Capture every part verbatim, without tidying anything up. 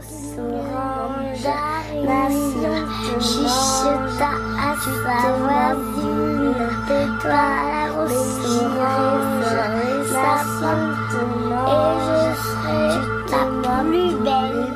orange, nation, chicheta à sa voisine, toi la rousse orange, nation, et je serai la plus belle.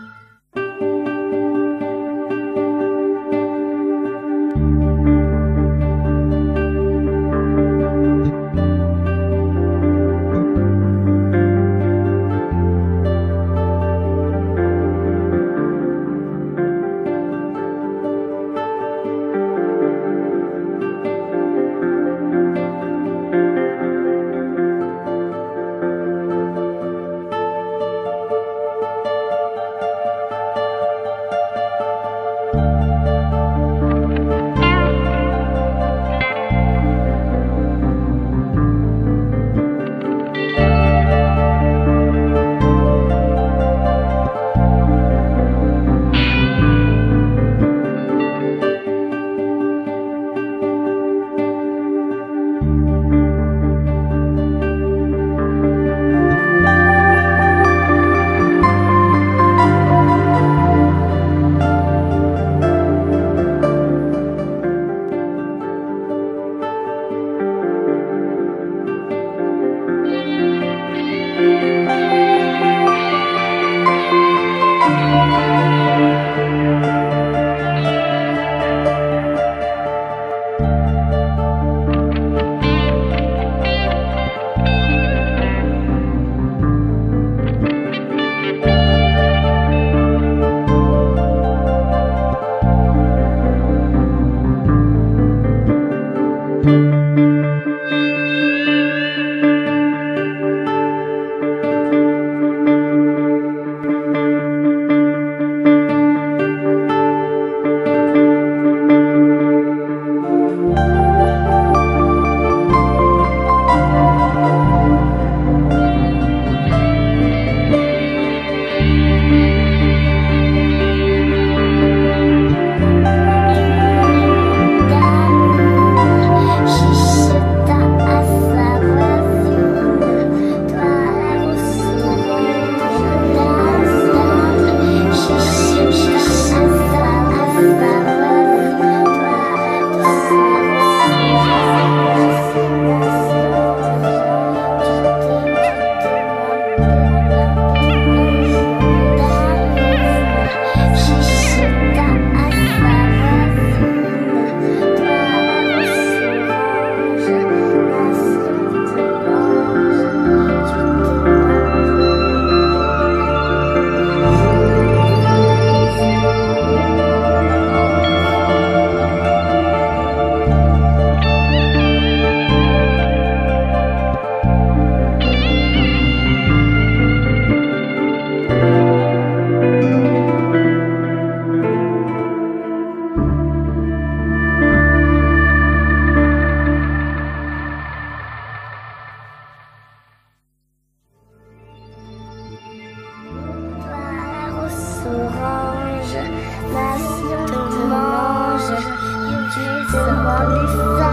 Orange, nation te mange, tu te manges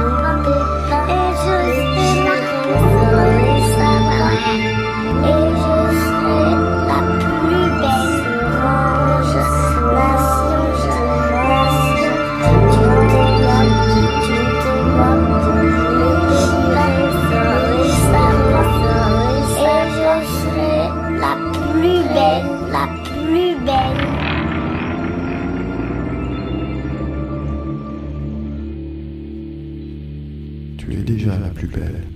ça, et je serai la plus et je serai la plus belle. Orange, nation, nation, tu te manges, tu te manges, et je serai la plus belle, la plus belle. Tu es déjà la plus belle.